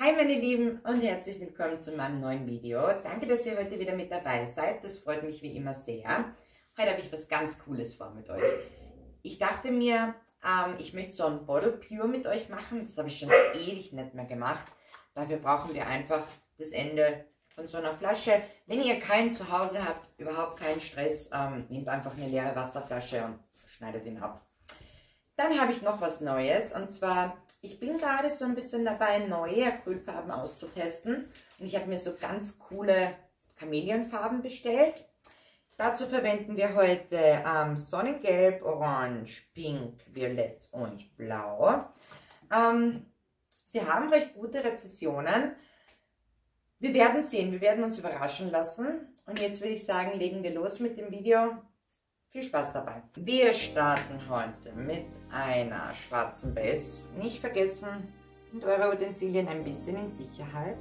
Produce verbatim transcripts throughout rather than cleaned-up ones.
Hi meine Lieben und herzlich willkommen zu meinem neuen Video. Danke, dass ihr heute wieder mit dabei seid. Das freut mich wie immer sehr. Heute habe ich was ganz Cooles vor mit euch. Ich dachte mir, ähm, ich möchte so ein Bottle Pure mit euch machen. Das habe ich schon ewig nicht mehr gemacht. Dafür brauchen wir einfach das Ende von so einer Flasche. Wenn ihr keinen zu Hause habt, überhaupt keinen Stress, ähm, nehmt einfach eine leere Wasserflasche und schneidet ihn ab. Dann habe ich noch was Neues, und zwar, ich bin gerade so ein bisschen dabei, neue Acrylfarben auszutesten, und ich habe mir so ganz coole Chamäleonfarben bestellt. Dazu verwenden wir heute ähm, Sonnengelb, Orange, Pink, Violett und Blau. Ähm, sie haben recht gute Rezessionen. Wir werden sehen, wir werden uns überraschen lassen, und jetzt würde ich sagen, legen wir los mit dem Video. Viel Spaß dabei. Wir starten heute mit einer schwarzen Base. Nicht vergessen, und eure Utensilien ein bisschen in Sicherheit.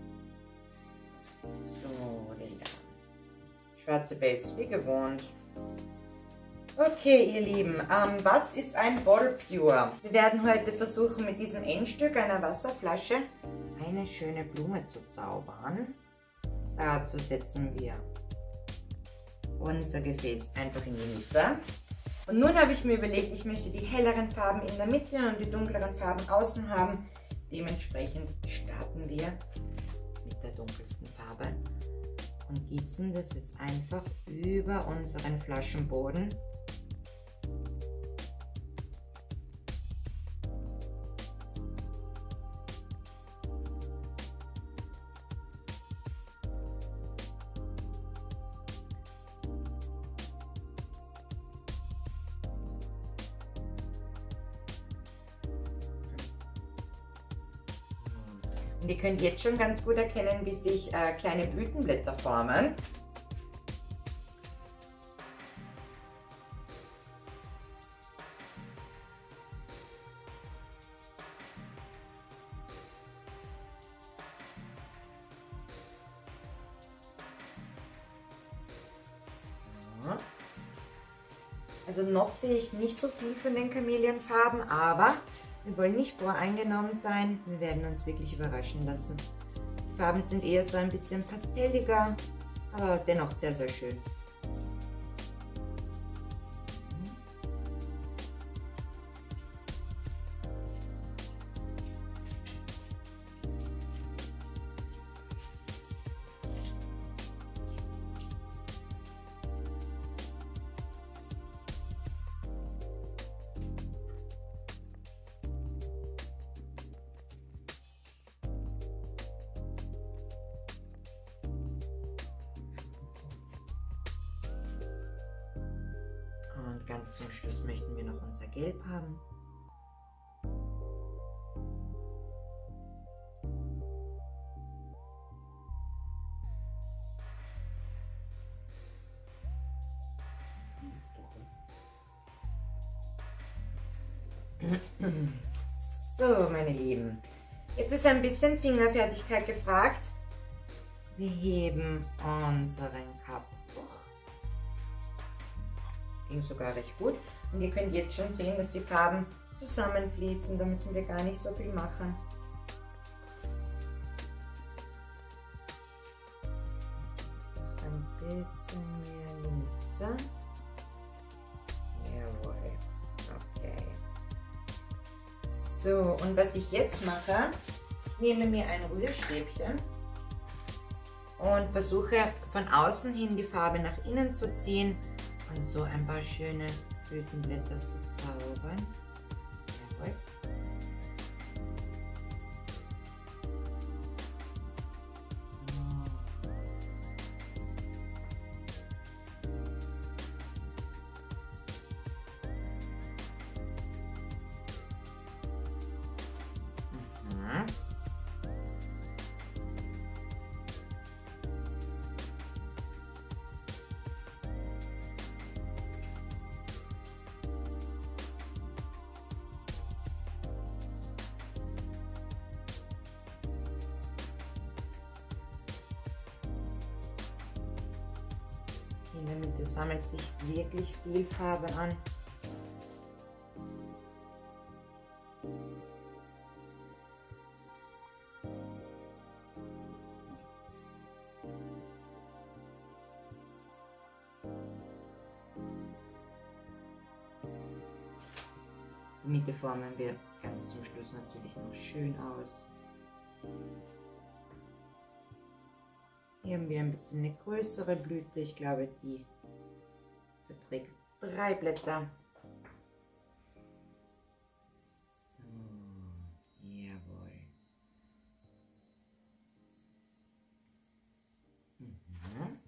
So, lila. Schwarze Base wie gewohnt. Okay, ihr Lieben, ähm, was ist ein Bottle Pure? Wir werden heute versuchen, mit diesem Endstück einer Wasserflasche eine schöne Blume zu zaubern. Dazu setzen wir unser Gefäß einfach in die Mitte. Und nun habe ich mir überlegt, ich möchte die helleren Farben in der Mitte und die dunkleren Farben außen haben. Dementsprechend starten wir mit der dunkelsten Farbe und gießen das jetzt einfach über unseren Flaschenboden. Und ihr könnt jetzt schon ganz gut erkennen, wie sich äh, kleine Blütenblätter formen. So. Also noch sehe ich nicht so viel von den Chamäleonfarben, aber wir wollen nicht voreingenommen sein, wir werden uns wirklich überraschen lassen. Die Farben sind eher so ein bisschen pastelliger, aber dennoch sehr, sehr schön. Und ganz zum Schluss möchten wir noch unser Gelb haben. So, meine Lieben, jetzt ist ein bisschen Fingerfertigkeit gefragt. Wir heben unseren Cup hoch. Ging sogar recht gut. Und ihr könnt jetzt schon sehen, dass die Farben zusammenfließen. Da müssen wir gar nicht so viel machen. Ein bisschen mehr Linter. Jawohl. Okay. So, und was ich jetzt mache, ich nehme mir ein Rührstäbchen und versuche von außen hin die Farbe nach innen zu ziehen und so ein paar schöne Blütenblätter zu zaubern. Jawohl. So. Mhm. In der Mitte sammelt sich wirklich viel Farbe an. Die Mitte formen wir ganz zum Schluss natürlich noch schön aus. Hier haben wir ein bisschen eine größere Blüte. Ich glaube, die verträgt drei Blätter. So, jawohl. Mhm.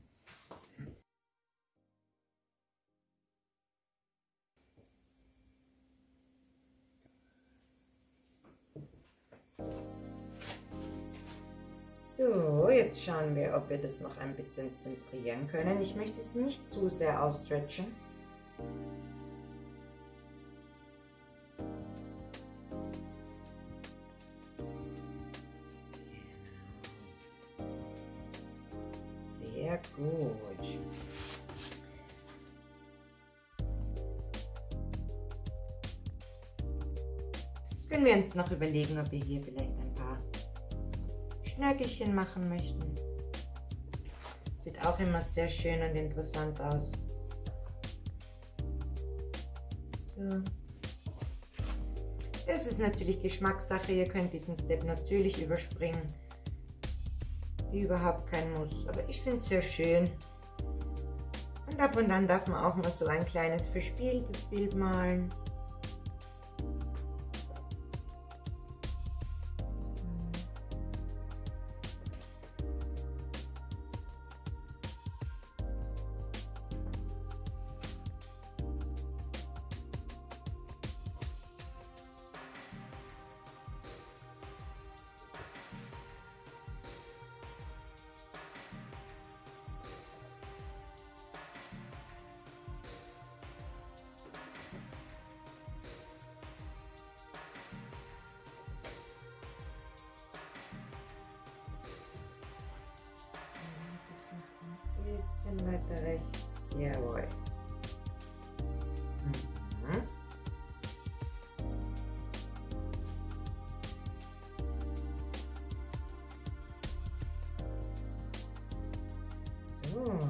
So, jetzt schauen wir, ob wir das noch ein bisschen zentrieren können. Ich möchte es nicht zu sehr ausstretchen. Sehr gut. Jetzt können wir uns noch überlegen, ob wir hier vielleicht ein paar Schnörkelchen machen möchten. Sieht auch immer sehr schön und interessant aus. So. Das ist natürlich Geschmackssache. Ihr könnt diesen Step natürlich überspringen. Überhaupt kein Muss, aber ich finde es sehr schön. Und ab und an darf man auch mal so ein kleines verspieltes Bild malen. Bisschen weiter rechts, jawohl. Mhm. So.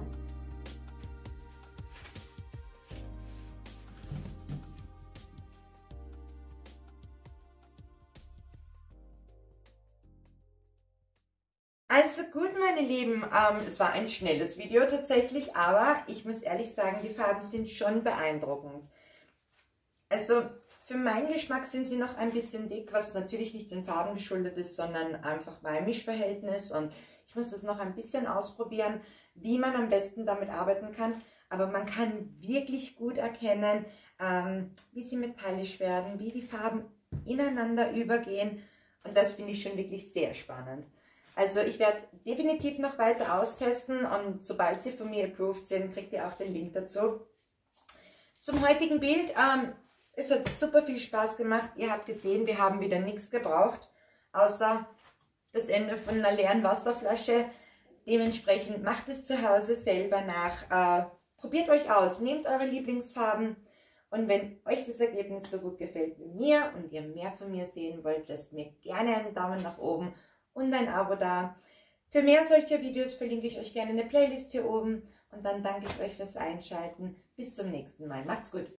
Also gut, meine Lieben, ähm, es war ein schnelles Video tatsächlich, aber ich muss ehrlich sagen, die Farben sind schon beeindruckend. Also für meinen Geschmack sind sie noch ein bisschen dick, was natürlich nicht den Farben geschuldet ist, sondern einfach mein Mischverhältnis, und ich muss das noch ein bisschen ausprobieren, wie man am besten damit arbeiten kann. Aber man kann wirklich gut erkennen, ähm, wie sie metallisch werden, wie die Farben ineinander übergehen, und das finde ich schon wirklich sehr spannend. Also ich werde definitiv noch weiter austesten, und sobald sie von mir approved sind, kriegt ihr auch den Link dazu. Zum heutigen Bild, ähm, es hat super viel Spaß gemacht. Ihr habt gesehen, wir haben wieder nichts gebraucht, außer das Ende von einer leeren Wasserflasche. Dementsprechend macht es zu Hause selber nach. Äh, probiert euch aus, nehmt eure Lieblingsfarben, und wenn euch das Ergebnis so gut gefällt wie mir und ihr mehr von mir sehen wollt, lasst mir gerne einen Daumen nach oben und ein Abo da. Für mehr solcher Videos verlinke ich euch gerne eine Playlist hier oben, und dann danke ich euch fürs Einschalten. Bis zum nächsten Mal. Macht's gut!